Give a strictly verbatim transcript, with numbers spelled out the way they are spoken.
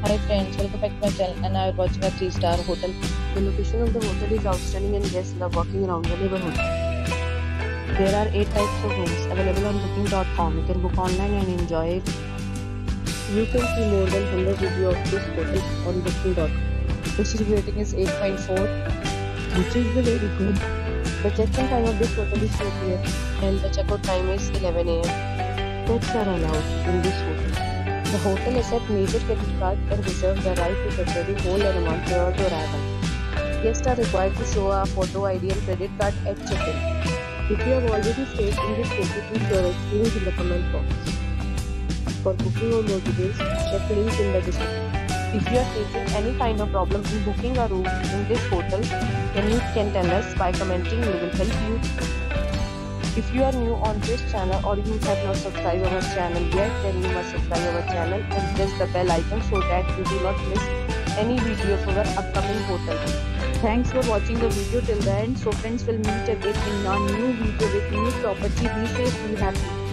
Hi friends, welcome back to my channel and I am watching a three star hotel. The location of the hotel is outstanding and guests love walking around the neighborhood. There are eight types of rooms available on booking dot com. You can book online and enjoy it. You can see more than one hundred reviews of this hotel on booking dot com. Its rating is eight point four, which is very good. The check-in time of this hotel is two p m and the checkout time is eleven a m Pets are allowed in this hotel. The hotel accepts major credit cards and reserves the right to temporarily hold an amount prior to arrival. Guests are required to show a photo I D and credit card at check-in. If you have already stayed in this hotel, please share your experience in the comment box. For booking or more details, check the link in the description. If you are facing any kind of problem in booking a room in this hotel, then you can tell us by commenting. We will help you. If you are new on this channel or you have not subscribed our channel yet, then you must subscribe our channel and press the bell icon so that you do not miss any video of our upcoming hotel. Thanks for watching the video till the end. So friends, will meet again in a new video with new property. Be safe, be happy.